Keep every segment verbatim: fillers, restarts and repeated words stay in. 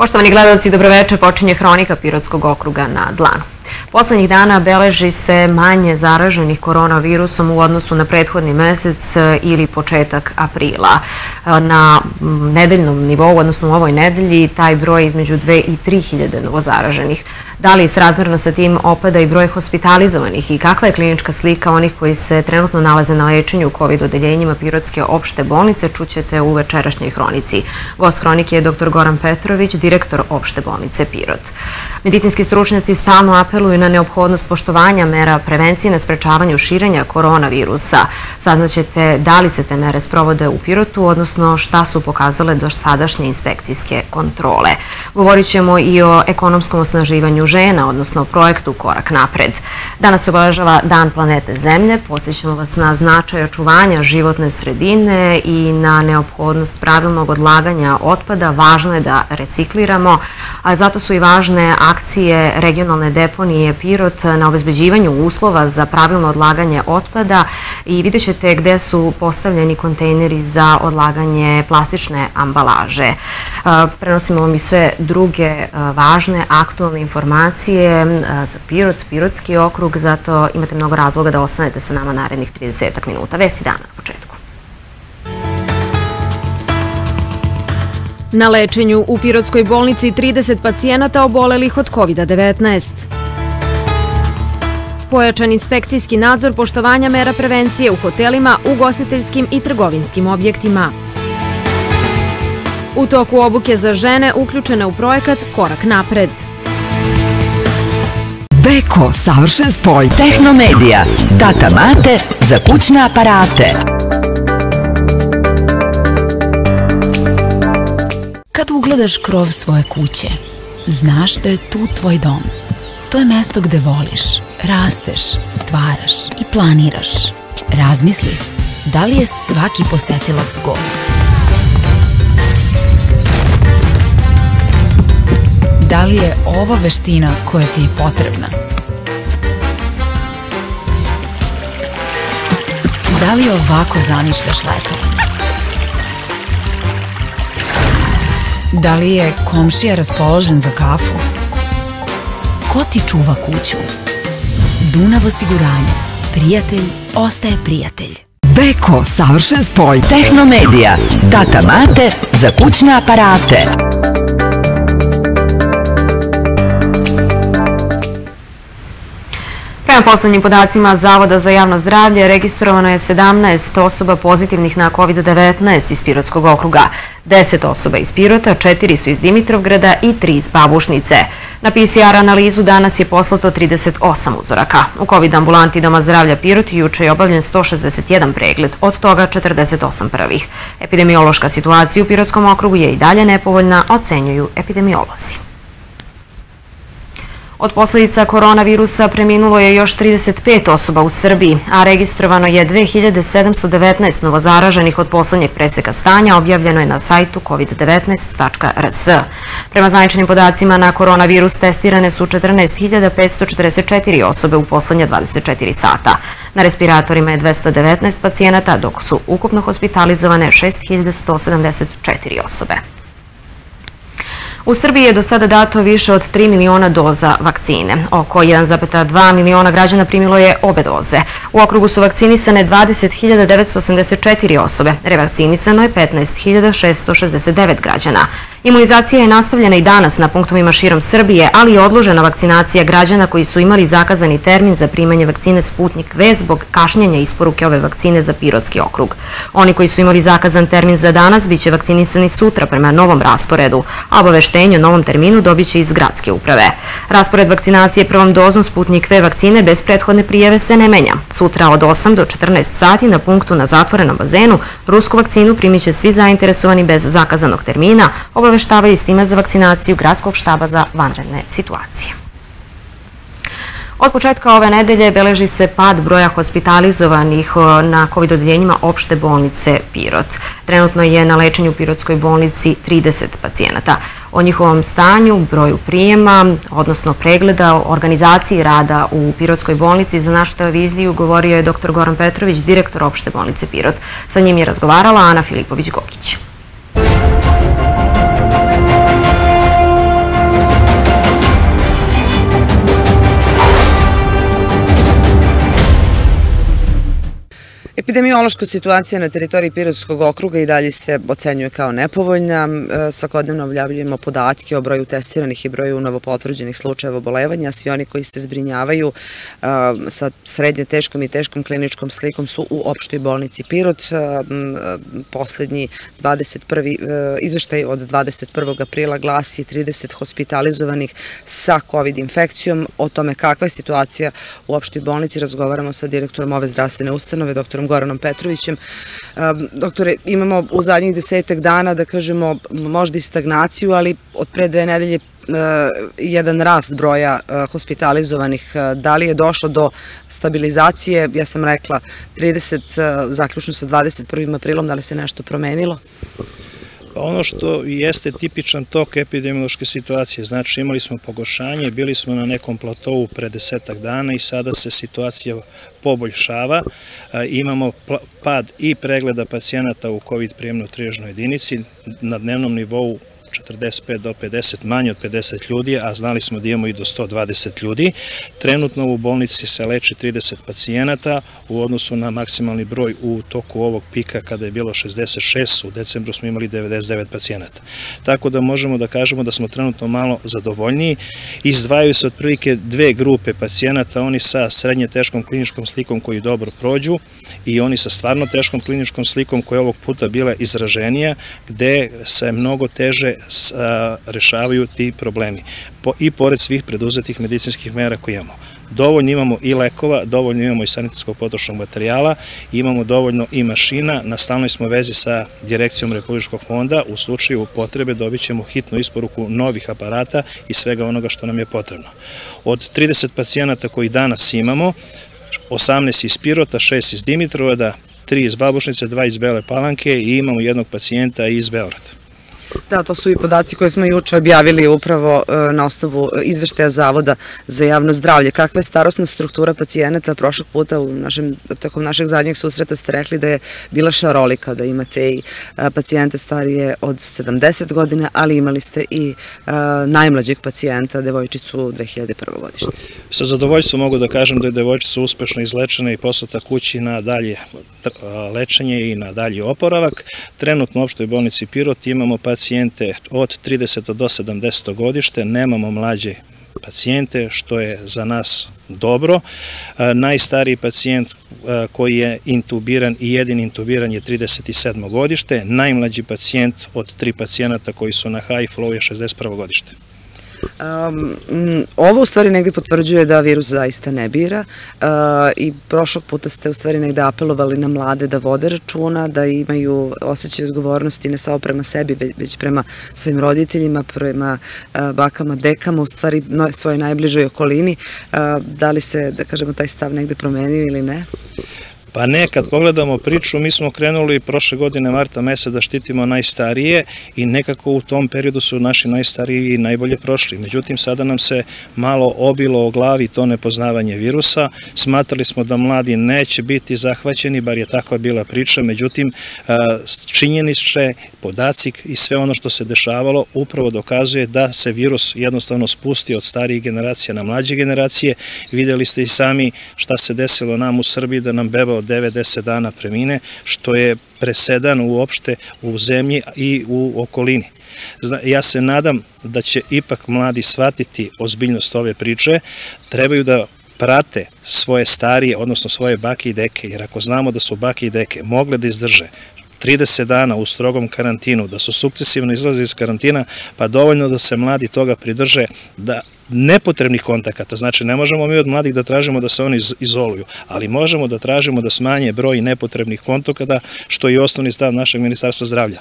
Poštovani gledalci, dobroveče, počinje Hronika Pirotskog okruga na dlanu. Poslednjih dana beleži se manje zaraženih koronavirusom u odnosu na prethodni mesec ili početak aprila. Na nedeljnom nivou, odnosno u ovoj nedelji, taj broj između dve i tri hiljade novozaraženih. Da li srazmerno sa tim opada i broj hospitalizovanih i kakva je klinička slika onih koji se trenutno nalaze na lečenju u kovid odeljenjima Pirotske opšte bolnice, čućete u večerašnjoj Hronici. Gost Hronike je doktor Goran Petrović, direktor opšte bolnice Pirot. Medicinski stručnjaci stalno apeluju na neophodnost poštovanja mera prevencije na sprečavanju širenja koronavirusa. Saznaćete da li se te mere sprovode u Pirotu, odnosno šta su pokazale do sadašnje inspekcijske kontrole. Govorit ćemo i o ekonomskom osnaživanju žena, odnosno projektu Korak napred. Danas se obeležava Dan planete Zemlje. Podsjećamo vas na značaj očuvanja životne sredine i na neophodnost pravilnog odlaganja otpada. Važno je da recikliramo, a zato su i važne akcije regionalne deponije Pirot na obezbeđivanju uslova za pravilno odlaganje otpada i vidjet ćete gde su postavljeni kontejneri za odlaganje plastične ambalaže. Prenosimo vam i sve druge važne, aktualne informacije za Pirot, Pirotski okrug, zato imate mnogo razloga da ostanete sa nama narednih trideset minuta. Vesti dana na početku. Na lečenju u Pirotskoj bolnici trideset pacijenata obolelih od kovida devetnaest. Pojačan inspekcijski nadzor poštovanja mera prevencije u hotelima, ugostiteljskim i trgovinskim objektima. U toku obuke za žene uključene u projekat Korak napred. Beko, savršen spoj, Tehnomedija, Tata Mate za kućne aparate. Kad ugledaš krov svoje kuće, znaš da je tu tvoj dom. To je mesto gde voliš, rasteš, stvaraš i planiraš. Razmisli, da li je svaki posetilac gost? Da li je ovo veština koja ti je potrebna? Da li ovako zamišljaš letovanje? Da li je komšija raspoložen za kafu? Ko ti čuva kuću? Dunav osiguranje. Prijatelj ostaje prijatelj. Beko, savršen spoj, Tehnomedija, Tata Mate za kućne aparate. Prema poslednjim podacima Zavoda za javno zdravlje, registrovano je sedamnaest osoba pozitivnih na kovid devetnaest iz Pirotskog okruga, deset osoba iz Pirota, četiri su iz Dimitrovgrada i tri iz Babušnice. Na P C R analizu danas je poslato trideset osam uzoraka. U kovid ambulanti Doma zdravlja Pirot juče je obavljen sto šezdeset jedan pregled, od toga četrdeset osam prvih. Epidemiološka situacija u Pirotskom okrugu je i dalje nepovoljna, ocenjuju epidemiolozi. Od posledica koronavirusa preminulo je još trideset pet osoba u Srbiji, a registrovano je dve hiljade sedamsto devetnaest novozaraženih od poslednjeg preseka stanja, objavljeno je na sajtu kovid devetnaest tačka r s. Prema zvaničnim podacima na koronavirus testirane su četrnaest hiljada petsto četrdeset četiri osobe u poslednja dvadeset četiri sata. Na respiratorima je dvesta devetnaest pacijenata, dok su ukupno hospitalizovane šest hiljada sto sedamdeset četiri osobe. U Srbiji je do sada dato više od tri miliona doza vakcine. Oko jedan zarez dva miliona građana primilo je obe doze. U okrugu su vakcinisane dvadeset hiljada devetsto osamdeset četiri osobe. Revakcinisano je petnaest hiljada šeststo šezdeset devet građana. Imunizacija je nastavljena i danas na punktovima širom Srbije, ali je odložena vakcinacija građana koji su imali zakazani termin za primanje vakcine Sputnik V zbog kašnjenja isporuke ove vakcine za Pirotski okrug. Oni koji su imali zakazan termin za danas biće vakcinisani sutra prema novom rasporedu, a obaveštenje o novom terminu dobit će iz gradske uprave. Raspored vakcinacije prvom dozom Sputnik V vakcine bez prethodne prijave se ne menja. Sutra od osam do četrnaest sati na punktu na zatvorenom bazenu rusku vakcinu primit će svi zainteresovani bez zakazanog termina, obaveštavaju iz tima za vakcinaciju Gradskog štaba za vanredne situacije. Od početka ove nedelje beleži se pad broja hospitalizovanih na kovid odeljenjima opšte bolnice Pirot. Trenutno je na lečenju u Pirotskoj bolnici trideset pacijenata. O njihovom stanju, broju prijema, odnosno pregleda, organizaciji rada u Pirotskoj bolnici za našu televiziju govorio je doktor Goran Petrović, direktor opšte bolnice Pirot. Sa njim je razgovarala Ana Filipović-Gokić. Epidemiološka situacija na teritoriji Pirotskog okruga i dalje se ocenjuje kao nepovoljna. Svakodnevno objavljujemo podatke o broju testiranih i broju novopotvrđenih slučajeva obolevanja. Svi oni koji se zbrinjavaju sa srednje teškom i teškom kliničkom slikom su u opštoj bolnici Pirot. Poslednji dvadeset prvi izveštaj od dvadeset prvog aprila glasi trideset hospitalizovanih sa COVID infekcijom. O tome kakva je situacija u opštoj bolnici razgovaramo sa direktorom ove zdravstvene ustanove, doktorom Goranom Petrovićem. Doktore, imamo u zadnjih desetak dana, da kažemo, možda i stagnaciju, ali od pre dve nedelje jedan rast broja hospitalizovanih. Da li je došlo do stabilizacije? Ja sam rekla trideset, zaključno sa dvadeset prvim aprilom, da li se nešto promenilo? Ono što jeste tipičan tok epidemiološke situacije, znači imali smo pogoršanje, bili smo na nekom platovu pre desetak dana i sada se situacija poboljšava. Imamo pad i pregleda pacijenata u COVID prijemno trijažnoj jedinici na dnevnom nivou četrdeset pet do pedeset, manje od pedeset ljudi, a znali smo da imamo i do sto dvadeset ljudi. Trenutno u bolnici se leči trideset pacijenata u odnosu na maksimalni broj u toku ovog pika kada je bilo šezdeset šest, u decembru smo imali devedeset devet pacijenata. Tako da možemo da kažemo da smo trenutno malo zadovoljniji. Izdvajaju se otprilike dve grupe pacijenata, oni sa srednje teškom kliničkom slikom koji dobro prođu i oni sa stvarno teškom kliničkom slikom koja je ovog puta bila izraženija, gde se mnogo teže rešavaju ti problemi i pored svih preduzetih medicinskih mera koje imamo. Dovoljno imamo i lekova, dovoljno imamo i sanitetskog potrošnog materijala, imamo dovoljno i mašina, na stalnoj smo vezi sa Direkcijom Republičkog fonda, u slučaju potrebe dobit ćemo hitnu isporuku novih aparata i svega onoga što nam je potrebno. Od trideset pacijenata koji danas imamo, osamnaest iz Pirota, šest iz Dimitrovgrada, tri iz Babušnice, dva iz Bele Palanke i imamo jednog pacijenta iz Beograda. Da, to su i podaci koje smo juče objavili upravo na osnovu izveštaja Zavoda za javno zdravlje. Kakva je starosna struktura pacijenata? Prošlog puta u našem, tokom našeg zadnjeg susreta ste rekli da je bila šarolika, da imate i pacijente starije od sedamdeset godina, ali imali ste i najmlađeg pacijenta, devojčicu dve hiljade prve godište. Sa zadovoljstvom mogu da kažem da je devojčica uspešno izlečena i poslata kući na dalje lečenje i na dalji oporavak. Trenutno u opštoj bolnici Pirot imamo pacijente od trideset do sedamdeset godište, nemamo mlađe pacijente, što je za nas dobro. Najstariji pacijent koji je intubiran i jedin intubiran je trideset sedmo godište, najmlađi pacijent od tri pacijenata koji su na high flow je šezdeset prvo godište. Ovo u stvari negde potvrđuje da virus zaista ne bira i prošlog puta ste u stvari negde apelovali na mlade da vode računa, da imaju osjećaj odgovornosti ne samo prema sebi, već prema svojim roditeljima, prema bakama, dekama, u stvari svojoj najbližoj okolini. Da li se, da kažemo, taj stav negde promenio ili ne? Pa ne, kad pogledamo priču, mi smo krenuli prošle godine marta meseca da štitimo najstarije i nekako u tom periodu su naši najstariji i najbolje prošli. Međutim, sada nam se malo obilo o glavi to nepoznavanje virusa. Smatrali smo da mladi neće biti zahvaćeni, bar je takva bila priča. Međutim, činjenične podaci i sve ono što se dešavalo upravo dokazuje da se virus jednostavno spusti od starijih generacija na mlađe generacije. Videli ste i sami šta se desilo nam u Srbiji, da nam beba od devet do deset dana premine, što je presedan uopšte u zemlji i u okolini. Ja se nadam da će ipak mladi shvatiti ozbiljnost ove priče, trebaju da prate svoje starije, odnosno svoje bake i deke, jer ako znamo da su bake i deke mogle da izdrže trideset dana u strogom karantinu, da su sukcesivno izlazili iz karantina, pa dovoljno da se mladi toga pridrže, da nepotrebnih kontakata, znači ne možemo mi od mladih da tražimo da se oni izoluju, ali možemo da tražimo da smanje broj nepotrebnih kontakata, što je i osnovni stav našeg Ministarstva zdravlja.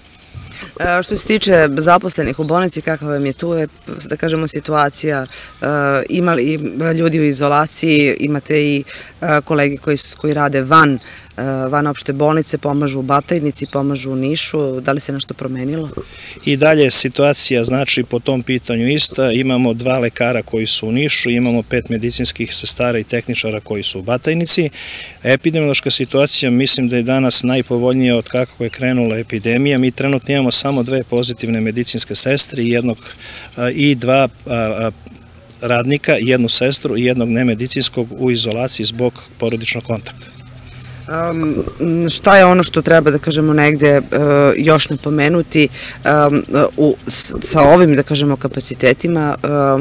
Što se tiče zaposlenih u bolnici, kakva vam je tu, je, da kažemo, situacija, imali ljudi u izolaciji, imate i kolege koji rade van van opšte bolnice, pomažu u Batajnici, pomažu u Nišu, da li se nešto promenilo? I dalje je situacija, znači, po tom pitanju ista, imamo dva lekara koji su u Nišu, imamo pet medicinskih sestara i tehničara koji su u Batajnici. Epidemiološka situacija, mislim da je danas najpovoljnija od kako je krenula epidemija. Mi trenutno imamo samo dve pozitivne medicinske sestre i jednog i dva radnika, jednu sestru i jednog nemedicinskog u izolaciji zbog porodičnog kontakta. Šta je ono što treba, da kažemo, negde još napomenuti sa ovim, da kažemo, kapacitetima?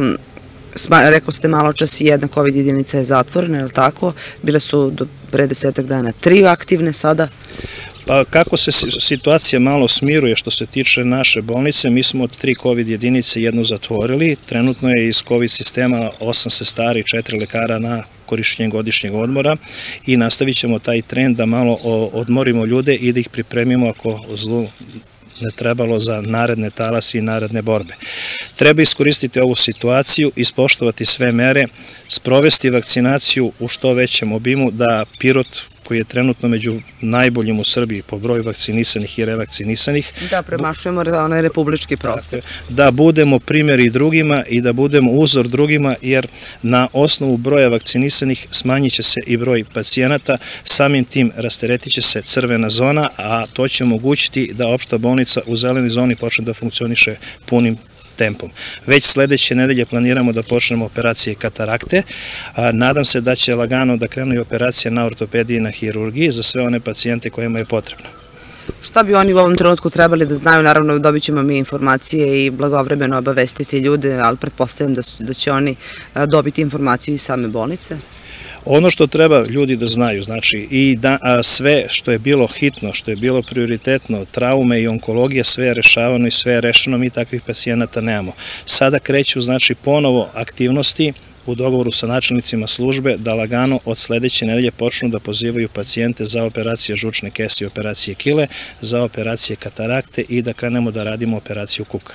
Rekao ste malo čas i jedna COVID jedinica je zatvorena, je li tako? Bile su do pre desetak dana tri aktivne sada. Pa kako se situacija malo smiruje što se tiče naše bolnice, mi smo od tri COVID jedinice jednu zatvorili, trenutno je iz COVID sistema osam sestara i četiri lekara na korišćenje godišnjeg odmora i nastavit ćemo taj trend da malo odmorimo ljude i da ih pripremimo ako zlu ne trebalo za naredne talasi i naredne borbe. Treba iskoristiti ovu situaciju, ispoštovati sve mere, sprovesti vakcinaciju u što većem obimu da Pirot, koji je trenutno među najboljim u Srbiji po broju vakcinisanih i revakcinisanih. Da, premašujemo onaj republički prosek. Da budemo primjeri drugima i da budemo uzor drugima, jer na osnovu broja vakcinisanih smanjit će se i broj pacijenata, samim tim rasteretit će se crvena zona, a to će omogućiti da opšta bolnica u zelenoj zoni počne da funkcioniše punim tempom. Već sledeće nedelje planiramo da počnemo operacije katarakte. Nadam se da će lagano da krenu i operacije na ortopediji i na hirurgiji za sve one pacijente kojima je potrebno. Šta bi oni u ovom trenutku trebali da znaju? Naravno, dobit ćemo mi informacije i blagovremeno obavestiti ljude, ali pretpostavljam da će oni dobiti informaciju iz same bolnice. Ono što treba ljudi da znaju, znači i sve što je bilo hitno, što je bilo prioritetno, traume i onkologija, sve je rešavano i sve je rešeno, mi takvih pacijenata nemamo. Sada kreću, znači, ponovo aktivnosti u dogovoru sa načelnicima službe da lagano od sledeće nedelje počnu da pozivaju pacijente za operacije žučne kese i operacije kile, za operacije katarakte i da krenemo da radimo operaciju kuka.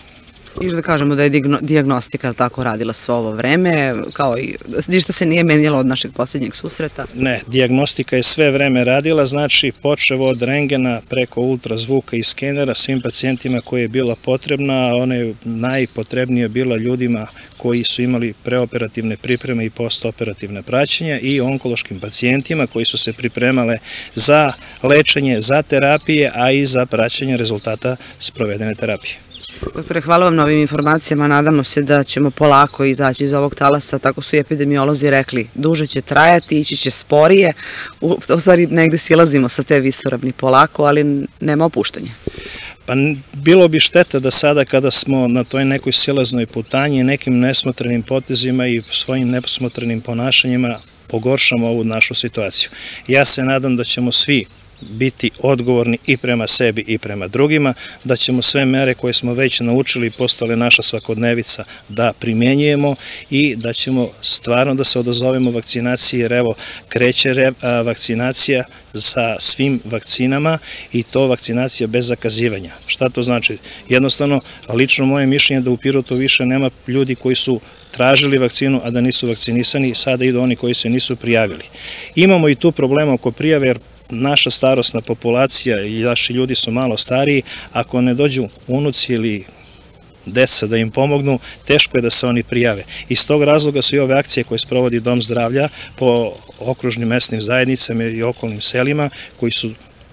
I da kažemo da je dijagnostika tako radila sve ovo vreme, kao i ništa se nije menjalo od našeg posljednjeg susreta? Ne, dijagnostika je sve vreme radila, znači počevo od rengena preko ultrazvuka i skenera svim pacijentima koji je bila potrebna, ona je najpotrebnija bila ljudima koji su imali preoperativne pripreme i postoperativne praćenja i onkološkim pacijentima koji su se pripremale za lečenje, za terapije, a i za praćenje rezultata sprovedene terapije. Doktore, hvala vam na ovim informacijama, nadamo se da ćemo polako izaći iz ovog talasa, tako su i epidemiolozi rekli, duže će trajati, ići će sporije, u stvari negde silazimo sa te visoravni polako, ali nema opuštanja. Pa bilo bi šteta da sada kada smo na toj nekoj silaznoj putanji nekim nesmotrenim potezima i svojim nesmotrenim ponašanjima pogoršamo ovu našu situaciju. Ja se nadam da ćemo svi biti odgovorni i prema sebi i prema drugima, da ćemo sve mere koje smo već naučili i postale naša svakodnevica da primjenjujemo i da ćemo stvarno da se odazovemo vakcinaciji, jer evo kreće vakcinacija sa svim vakcinama i to vakcinacija bez zakazivanja. Šta to znači? Jednostavno, lično moje mišljenje je da u Pirotu više nema ljudi koji su tražili vakcinu, a da nisu vakcinisani, sada idu oni koji se nisu prijavili. Imamo i tu problema oko prijave, jer naša starosna populacija i naši ljudi su malo stariji, ako ne dođu unuci ili deca da im pomognu, teško je da se oni prijave. Iz tog razloga su i ove akcije koje sprovodi Dom zdravlja po okružnim mesnim zajednicama i okolnim selima, koji su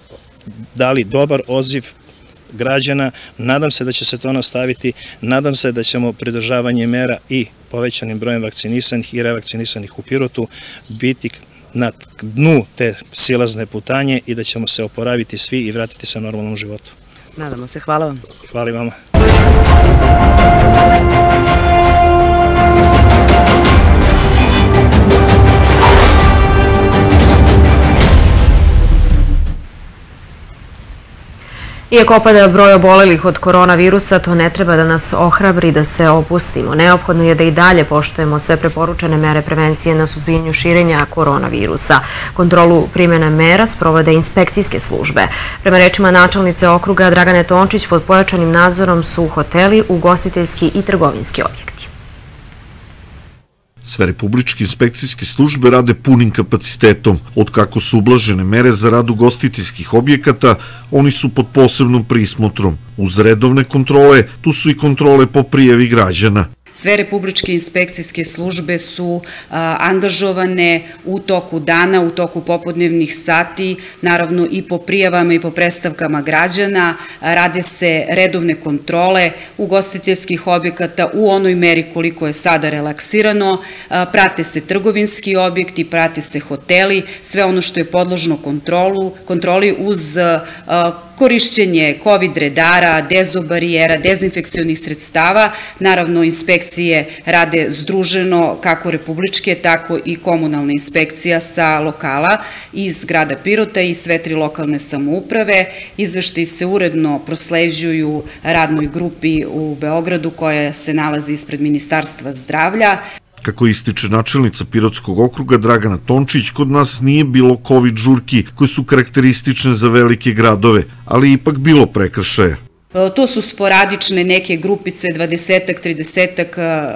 dali dobar odziv građana. Nadam se da će se to nastaviti, nadam se da ćemo pridržavanje mera i povećanim brojem vakcinisanih i revakcinisanih u Pirotu biti na dnu te silazne putanje i da ćemo se oporaviti svi i vratiti se normalnom životu. Nadamo se, hvala vam. Hvala i vama. Iako opada broj obolelih od koronavirusa, to ne treba da nas ohrabri da se opustimo. Neophodno je da i dalje poštujemo sve preporučene mere prevencije na suzbijanju širenja koronavirusa. Kontrolu primjene mera sprovode inspekcijske službe. Prema rečima načelnice okruga Dragane Tončić, pod pojačanim nadzorom su hoteli, ugostiteljski i trgovinski objekti. Sve republičke inspekcijske službe rade punim kapacitetom. Od kako su ublažene mere za rad ugostiteljskih objekata, oni su pod posebnom prismotrom. Uz redovne kontrole, tu su i kontrole po prijavi građana. Sve republičke inspekcijske službe su angažovane u toku dana, u toku popodnevnih sati, naravno i po prijavama i po predstavkama građana, rade se redovne kontrole ugostiteljskih objekata u onoj meri koliko je sada relaksirano, prate se trgovinski objekti, prate se hoteli, sve ono što je podložno kontrolu, kontroli uz korišćenje kovid redara, dezobarijera, dezinfekcionih sredstava. Naravno, inspekcije rade združeno, kako republičke, tako i komunalna inspekcija sa lokala iz grada Pirota i sve tri lokalne samouprave. Izveštaji se uredno prosleđuju radnoj grupi u Beogradu koja se nalazi ispred Ministarstva zdravlja. Kako ističe načelnica Pirotskog okruga Dragana Tončić, kod nas nije bilo kovid žurki koje su karakteristične za velike gradove, ali ipak bilo prekršaja. To su sporadične neke grupice, dvadesetak, tridesetak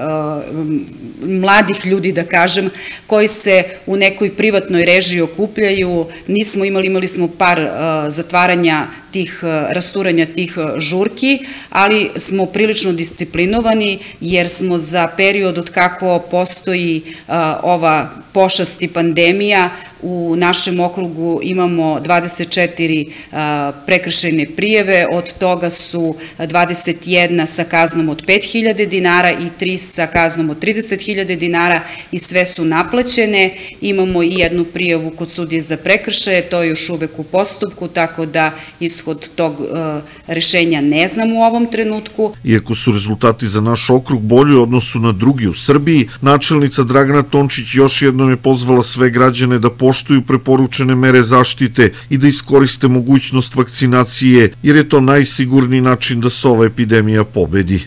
mladih ljudi, da kažem, koji se u nekoj privatnoj režiji okupljaju. Nismo imali, imali smo par zatvaranja tih, rasturanja tih žurki, ali smo prilično disciplinovani jer smo za period od kako postoji ova pošast i pandemija u našem okrugu imamo dvadeset četiri prekršajne prijeve, od toga su dvadeset jedna sa kaznom od pet hiljada dinara i tri sa kaznom od trideset hiljada dinara i sve su naplaćene. Imamo i jednu prijavu kod sudije za prekršaje, to je još uvek u postupku, tako da ishod tog rešenja ne znam u ovom trenutku. Iako su rezultati za naš okrug bolji u odnosu na drugi u Srbiji, načelnica Dragana Tončić još jednom je pozvala sve građane da poštuju preporučene mere zaštite i da iskoriste mogućnost vakcinacije, jer je to najsigurniji način da se ova epidemija pobedi.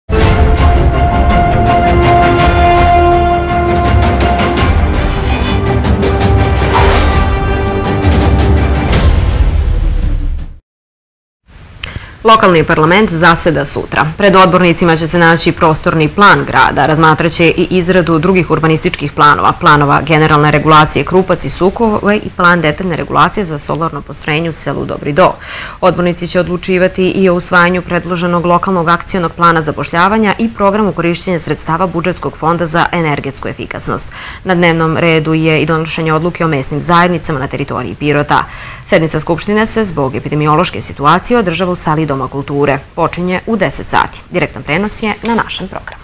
Lokalni parlament zaseda sutra. Pred odbornicima će se naći prostorni plan grada, razmatraće i izradu drugih urbanističkih planova, planova generalne regulacije Krupac i Sukove i plan detaljne regulacije za solarno postrojenje u selu Dobri Do. Odbornici će odlučivati i o usvajanju predloženog lokalnog akcionog plana zapošljavanja i programu korišćenja sredstava budžetskog fonda za energetsku efikasnost. Na dnevnom redu je i donošenje odluke o mesnim zajednicama na teritoriji Pirota. Sednica Skupštine se zbog epidemiološke situacije održava u sali Doma kulture. Počinje u deset sati. Direktan prenos je na našem programu.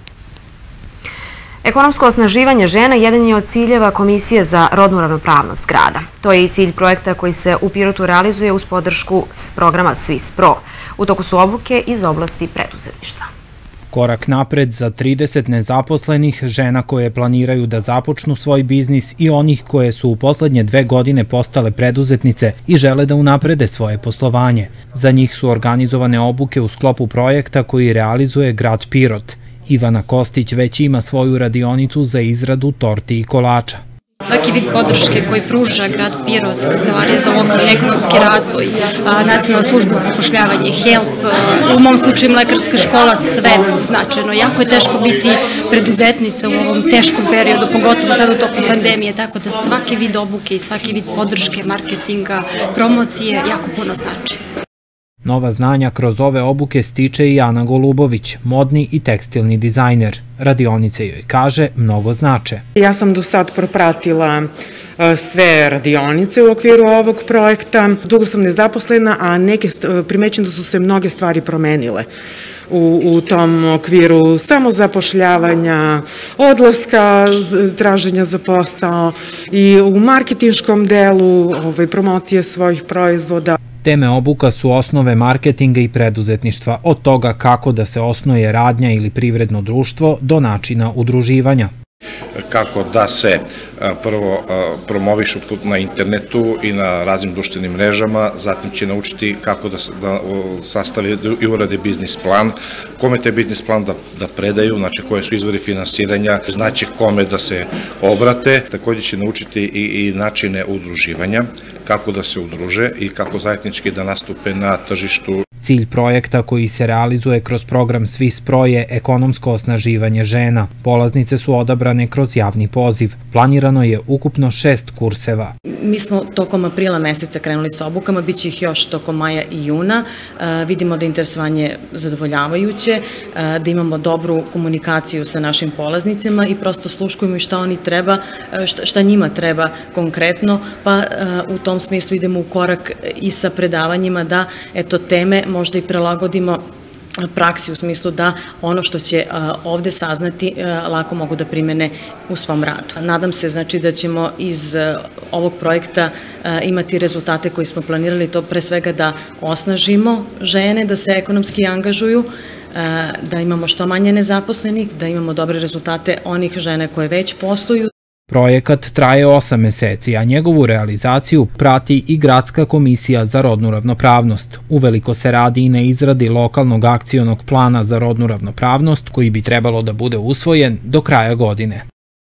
Ekonomsko osnaživanje žena jedan je od ciljeva Komisije za rodnu ravnopravnost grada. To je i cilj projekta koji se u Pirotu realizuje uz podršku s programa Swiss Pro. U toku su obuke iz oblasti preduzetništva. Korak napred za trideset nezaposlenih žena koje planiraju da započnu svoj biznis i onih koje su u poslednje dve godine postale preduzetnice i žele da unaprede svoje poslovanje. Za njih su organizovane obuke u sklopu projekta koji realizuje grad Pirot. Ivana Kostić već ima svoju radionicu za izradu torti i kolača. Svaki vid podrške koji pruža grad Pirot, Kancelarija za lokalni ekonomski razvoj, Nacionalna služba za zapošljavanje, HELP, u mom slučaju mlekarska škola, sve značajno. Jako je teško biti preduzetnica u ovom teškom periodu, pogotovo sad u toku pandemije, tako da svaki vid obuke i svaki vid podrške, marketinga, promocije jako puno znači. Nova znanja kroz ove obuke stiče i Ana Golubović, modni i tekstilni dizajner. Radionice joj, kaže, mnogo znače. Ja sam do sad propratila sve radionice u okviru ovog projekta. Dugo sam nezaposlena, a neke primećujem da su se mnoge stvari promenile u, u tom okviru samozapošljavanja, odlaska, traženja za posao i u marketinškom delu, ovaj, promocije svojih proizvoda. Teme obuka su osnove marketinga i preduzetništva, od toga kako da se osnuje radnja ili privredno društvo do načina udruživanja. Kako da se prvo promovišu na internetu i na raznim društvenim mrežama, zatim će naučiti kako da sastave i urade biznis plan, kome te biznis plan da predaju, znači koje su izvori finansiranja, znaće kome da se obrate, također će naučiti i načine udruživanja, kako da se udruže i kako zajednički da nastupe na tržištu. Cilj projekta koji se realizuje kroz program SWISPRO je ekonomsko osnaživanje žena. Polaznice su odabrane kroz javni poziv. Planirano je ukupno šest kurseva. Mi smo tokom aprila meseca krenuli sa obukama, bit će ih još tokom maja i juna. Vidimo da je interesovanje zadovoljavajuće, da imamo dobru komunikaciju sa našim polaznicima i prosto sluškujemo i šta oni treba, šta njima treba konkretno, pa u tom smislu idemo u korak i sa predavanjima da eto teme možda i prelagodimo praksi u smislu da ono što će ovde saznati lako mogu da primene u svom radu. Nadam se znači da ćemo iz ovog projekta imati rezultate koji smo planirali, to pre svega da osnažimo žene, da se ekonomski angažuju, da imamo što manje nezaposlenih, da imamo dobre rezultate onih žene koje već posluju. Projekat traje osam meseci, a njegovu realizaciju prati i Gradska komisija za rodnu ravnopravnost. Uveliko se radi i na izradi lokalnog akcionog plana za rodnu ravnopravnost koji bi trebalo da bude usvojen do kraja godine.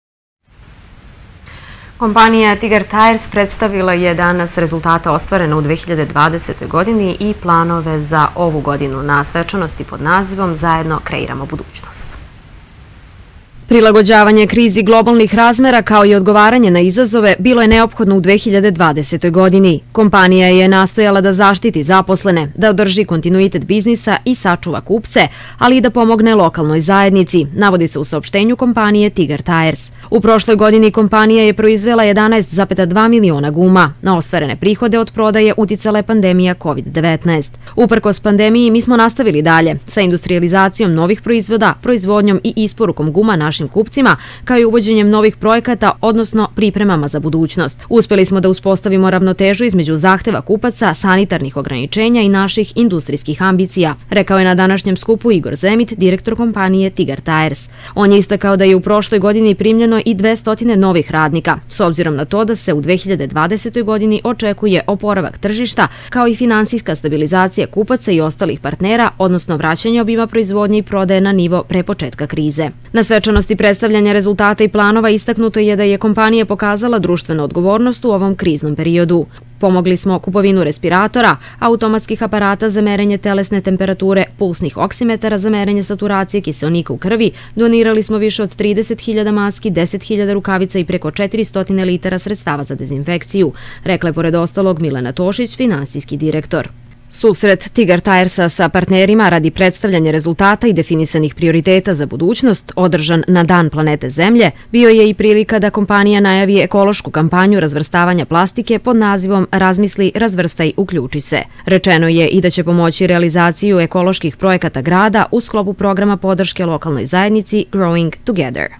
Kompanija Tigar Tires predstavila je danas rezultate ostvarene u dve hiljade dvadesetoj godini i planove za ovu godinu na svečanosti pod nazivom Zajedno kreiramo budućnost. Prilagođavanje krizi globalnih razmera kao i odgovaranje na izazove bilo je neophodno u dve hiljade dvadesetoj godini. Kompanija je nastojala da zaštiti zaposlene, da održi kontinuitet biznisa i sačuva kupce, ali i da pomogne lokalnoj zajednici, navodi se u saopštenju kompanije Tigar Tires. U prošloj godini kompanija je proizvela jedanaest zarez dva miliona guma. Na ostvarene prihode od prodaje uticala je pandemija kovid devetnaest. Uprkos pandemiji mi smo nastavili dalje sa industrializacijom novih proizvoda, proizvodnjom i isporukom guma našim kupcima, kao i uvođenjem novih projekata, odnosno pripremama za budućnost. Uspeli smo da uspostavimo ravnotežu između zahteva kupaca, sanitarnih ograničenja i naših industrijskih ambicija, rekao je na današnjem skupu Igor Zemit, direktor kompanije Tigar Tires. On je istakao da je u prošloj godini primljeno i dvesta novih radnika, s obzirom na to da se u dve hiljade dvadesetoj godini očekuje oporavak tržišta, kao i finansijska stabilizacija kupaca i ostalih partnera, odnosno vraćanje obima proizvodnje i prodaje na nivo pre početka krize. Na svečanosti predstavljanja rezultata i planova istaknuto je da je kompanija pokazala društvenu odgovornost u ovom kriznom periodu. Pomogli smo kupovinu respiratora, automatskih aparata za merenje telesne temperature, pulsnih oksimetara za merenje saturacije kiseonika u krvi, donirali smo više od trideset hiljada maski, deset hiljada rukavica i preko četiristo litara sredstava za dezinfekciju, rekla je pored ostalog Milena Tošić, finansijski direktor. Susret Tigar Tiresa sa partnerima radi predstavljanja rezultata i definisanih prioriteta za budućnost, održan na Dan planete Zemlje, bio je i prilika da kompanija najavi ekološku kampanju razvrstavanja plastike pod nazivom Razmisli, razvrstaj, uključi se. Rečeno je i da će pomoći realizaciju ekoloških projekata grada u sklopu programa podrške lokalnoj zajednici Growing Together.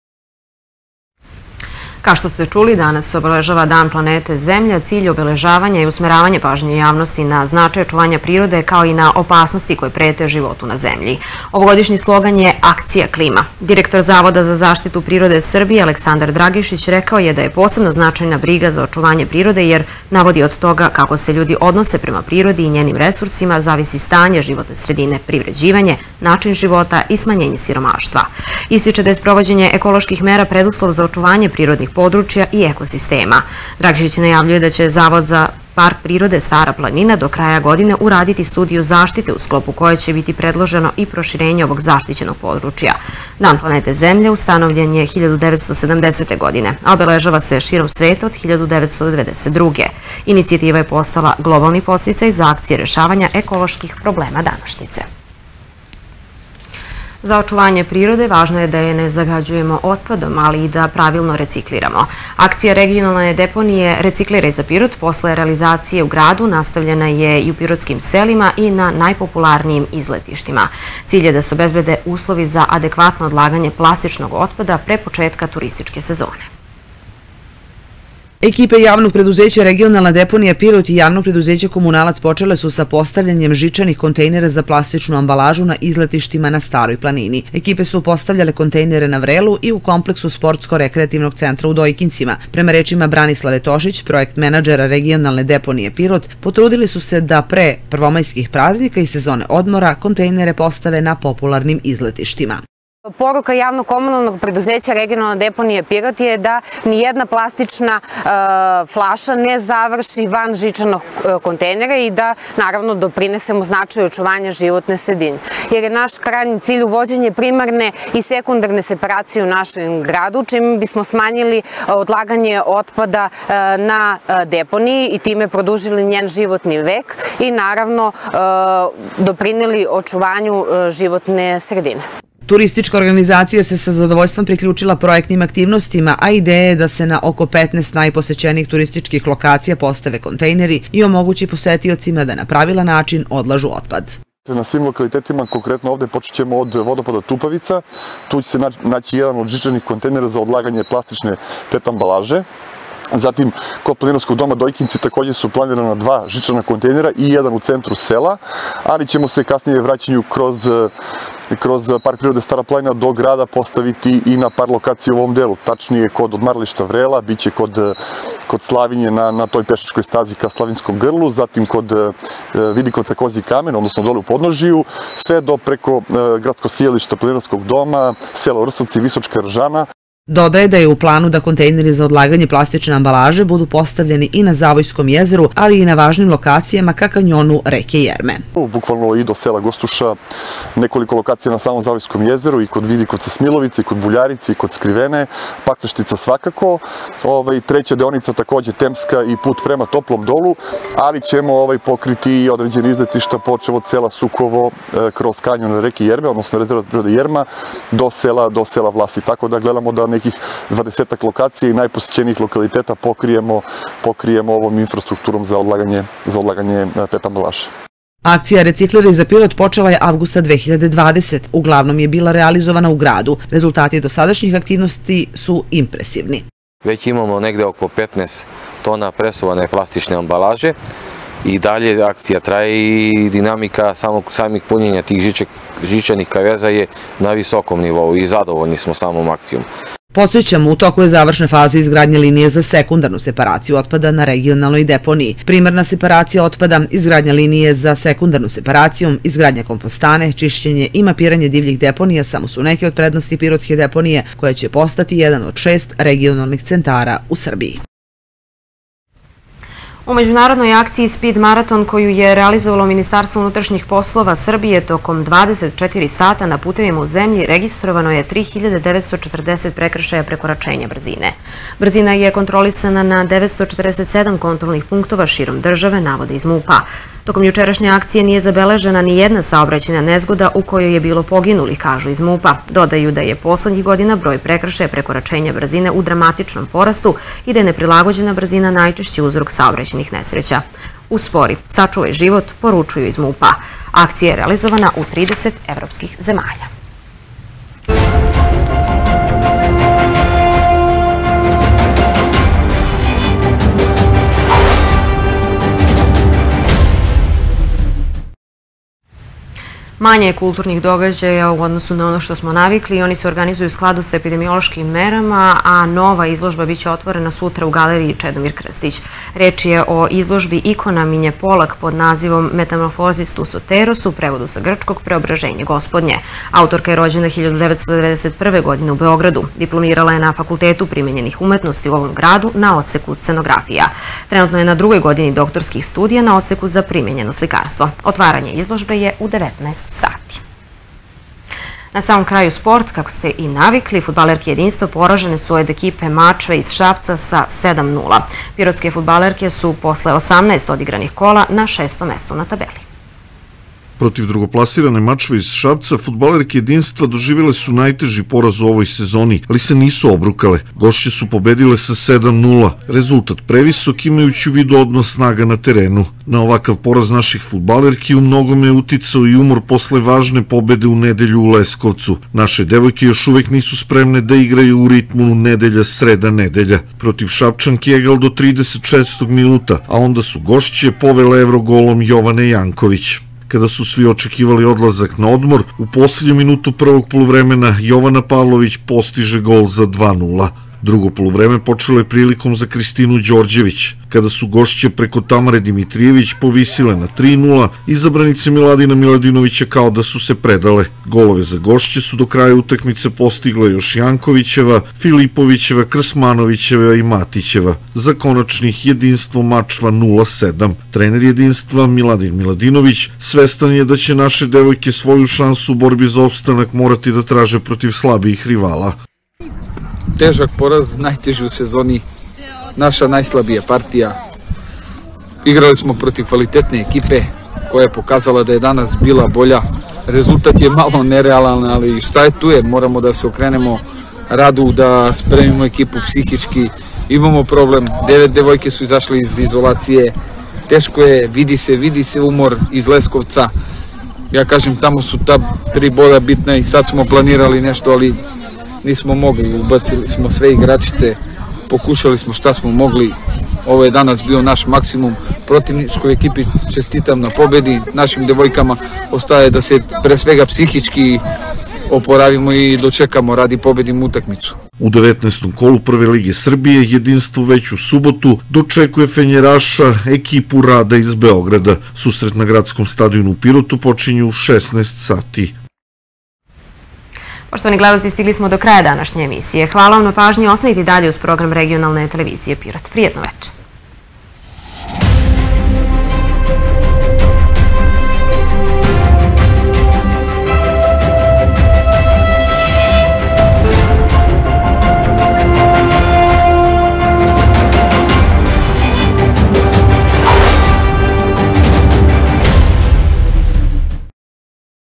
Kao što ste čuli, danas se obeležava Dan planete Zemlja. Cilj obeležavanja i usmeravanje pažnje javnosti na značaj očuvanja prirode kao i na opasnosti koje prete životu na Zemlji. Ovogodišnji slogan je Akcija klima. Direktor Zavoda za zaštitu prirode Srbije Aleksandar Dragišić rekao je da je posebno značajna briga za očuvanje prirode jer navodi od toga kako se ljudi odnose prema prirodi i njenim resursima zavisi stanje životne sredine, privređivanje, način života i smanjenje siromaštva. Ističe da je sprovođenje ekoloških mera preduslov za očuvanje prirodnih područja i ekosistema. Dragišić najavljuje da će Zavod za Park prirode Stara planina do kraja godine uraditi studiju zaštite u sklopu koje će biti predloženo i proširenje ovog zaštićenog područja. Dan planete Zemlje ustanovljen je hiljadu devetsto sedamdesete. godine, a obeležava se širom sveta od hiljadu devetsto devedeset druge. Inicijativa je postala globalni podsticaj za akcije rešavanja ekoloških problema današnjice. Za očuvanje prirode važno je da je ne zagađujemo otpadom, ali i da pravilno recikliramo. Akcija regionalne deponije Recikliraj za Pirot posle realizacije u gradu nastavljena je i u pirotskim selima i na najpopularnijim izletištima. Cilj je da se obezbede uslovi za adekvatno odlaganje plastičnog otpada pre početka turističke sezone. Ekipe javnog preduzeća Regionalna deponija Pirot i javnog preduzeća Komunalac počele su sa postavljanjem žičanih kontejnera za plastičnu ambalažu na izletištima na Staroj planini. Ekipe su postavljale kontejnere na Vrelu i u kompleksu sportsko-rekreativnog centra u Dojkincima. Prema rečima Branislave Tošić, projekt menadžera Regionalne deponije Pirot, potrudili su se da pre prvomajskih praznika i sezone odmora kontejnere postave na popularnim izletištima. Poruka javno-komunalnog preduzeća Regionalna deponija Pirot je da nijedna plastična flaša ne završi van žičanog kontejnera i da naravno doprinesemo značaju očuvanja životne sredine. Jer je naš krajnji cilj uvođenje primarne i sekundarne separacije u našem gradu, čime bismo smanjili odlaganje otpada na deponiji i time produžili njen životni vek i naravno doprineli očuvanju životne sredine. Turistička organizacija se sa zadovoljstvom priključila projektnim aktivnostima, a ideja je da se na oko petnaest najposećenijih turističkih lokacija postave kontejneri i omogući posetiocima da na pravilan način odlažu otpad. Na svim lokalitetima, konkretno ovde, počet ćemo od vodopada Tupavica. Tu će se naći jedan od žičanih kontejnera za odlaganje plastične pet ambalaže. Zatim, kod Planinarskog doma Dojkinci također su planirana dva žičana kontejnera i jedan u centru sela, ali ćemo se kasnije vraćanju kroz kroz Park prirode Stara planina do grada postaviti i na par lokacija u ovom delu. Tačnije kod odmarališta Vrela, bit će kod, kod Slavinje na, na toj pešačkoj stazi ka Slavinskom grlu, zatim kod Vidikovca Kozji kamen, odnosno dole u podnožiju, sve do preko gradskog skijališta Planinarskog doma, sela Vrsovci i Visočka Ržana. Dodaje da je u planu da kontejneri za odlaganje plastične ambalaže budu postavljeni i na Zavojskom jezeru, ali i na važnim lokacijama ka kanjonu reke Jerme. Bukvalno i do sela Gostuša, nekoliko lokacija na samom Zavojskom jezeru, i kod Vidikovca Smilovice, i kod Buljarice, i kod Skrivene, Pakleštica svakako, ovaj, treća deonica također Temska i put prema Toplom dolu, ali ćemo ovaj, pokriti i određene izletišta počev od sela Sukovo kroz kanjon reke Jerme, odnosno rezervat prirode Jerma, do sela, do sela Vlasi. Tako da gledamo da nekih dvadesetak lokacija i najposećenijih lokaliteta pokrijemo, pokrijemo ovom infrastrukturom za odlaganje, za odlaganje pet ambalaže. Akcija Recikliraj za Pirot počela je avgusta dve hiljade dvadesete. Uglavnom je bila realizovana u gradu. Rezultati dosadašnjih aktivnosti su impresivni. Već imamo negde oko petnaest tona presuvane plastične ambalaže i dalje akcija traje i dinamika samog, samih punjenja tih žičanih kaveza je na visokom nivou i zadovoljni smo samom akcijom. Podsjećamo, u toku je završna faza izgradnje linije za sekundarnu separaciju otpada na regionalnoj deponiji. Primarna separacija otpada, izgradnja linije za sekundarnu separaciju, izgradnja kompostane, čišćenje i mapiranje divljih deponija samo su neke od prednosti Pirotske deponije, koja će postati jedan od šest regionalnih centara u Srbiji. U međunarodnoj akciji Speed Maraton, koju je realizovalo Ministarstvo unutrašnjih poslova Srbije tokom dvadeset četiri sata na putevima u zemlji, registrovano je tri hiljade devetsto četrdeset prekršaja prekoračenja brzine. Brzina je kontrolisana na devetsto četrdeset sedam kontrolnih punktova širom države, navode iz MUP-a. Tokom jučerašnje akcije nije zabeležena ni jedna saobraćajna nezgoda u kojoj je bilo poginulih, kažu iz MUP-a. Dodaju da je poslednjih godina broj prekršaja prekoračenja brzine u dramatičnom porastu i da je neprilagođena brzina najčešći uzrok saobraćajnih nesreća. Uspori, sačuvaj život, poručuju iz MUP-a. Akcija je realizovana u trideset evropskih zemalja. Manje je kulturnih događaja u odnosu na ono što smo navikli i oni se organizuju u skladu sa epidemiološkim merama, a nova izložba biće otvorena sutra u galeriji Čedomir Krstić. Reč je o izložbi ikona Minje Polak pod nazivom Metamorfozis tu soteros, u prevodu sa grčkog Preobraženje gospodnje. Autorka je rođena hiljadu devetsto devedeset prve. godine u Beogradu. Diplomirala je na Fakultetu primenjenih umetnosti u ovom gradu na odseku scenografija. Trenutno je na drugoj godini doktorskih studija na odseku za primenjeno slikarstvo. Otvaranje izložbe je u devetnaest sati. Na samom kraju sport, kako ste i navikli, fudbalerke Jedinstva poražene su od ekipe Mačve iz Šapca sa sedam nula. Pirotske fudbalerke su posle osamnaest odigranih kola na šestom mestu na tabeli. Protiv drugoplasirane Mačve iz Šapca, fudbalerke Jedinstva doživjele su najteži poraz u ovoj sezoni, ali se nisu obrukale. Gošće su pobedile sa sedam nula. Rezultat previsok, imajući u vidu odnos snaga na terenu. Na ovakav poraz naših fudbalerki u mnogome je uticao i umor posle važne pobede u nedelju u Leskovcu. Naše devojke još uvek nisu spremne da igraju u ritmu nedelja, sreda, nedelja. Protiv Šapčanki egal do trideset šestog minuta, a onda su gošće povele evrogolom Jovane Janković. Kada su svi očekivali odlazak na odmor, u posljednju minutu prvog poluvremena Jovana Pavlović postiže gol za dva nula. Drugo poluvreme počelo je prilikom za Kristinu Đorđević, kada su gošće preko Tamare Dimitrijević povisile na tri nula, izabranice Miladina Miladinovića kao da su se predale. Golove za gošće su do kraja utakmice postigle još Jankovićeva, Filipovićeva, Krsmanovićeva i Matićeva. Za konačnih jedinstvo Mačva nula sedam. Trener jedinstva Miladin Miladinović svestan je da će naše devojke svoju šansu u borbi za opstanak morati da traže protiv slabijih rivala. Težak poraz, najteži u sezoni, naša najslabija partija. Igrali smo protiv kvalitetne ekipe koja je pokazala da je danas bila bolja. Rezultat je malo nerealan, ali šta je tu je, moramo da se okrenemo radu, da spremimo ekipu psihički. Imamo problem, devet devojke su izašle iz izolacije, teško je, vidi se, vidi se umor iz Leskovca. Ja kažem, tamo su ta tri boda bitna i sad smo planirali nešto, ali nismo mogli, ubacili smo sve igračice, pokušali smo šta smo mogli. Ovo je danas bio naš maksimum. Protivničkoj ekipi čestitam na pobedi, našim devojkama ostaje da se pre svega psihički oporavimo i dočekamo radi pobedimo utakmicu. U devetnaestom kolu Prve lige Srbije jedinstvo već u subotu dočekuje Fenjeraša, ekipu Rada iz Beograda. Susret na gradskom stadionu u Pirotu počinje u šesnaest sati. Poštovani gledalci, stigli smo do kraja današnje emisije. Hvala vam na pažnji, ostanite dalje uz program regionalne televizije Pirot. Prijetno večer.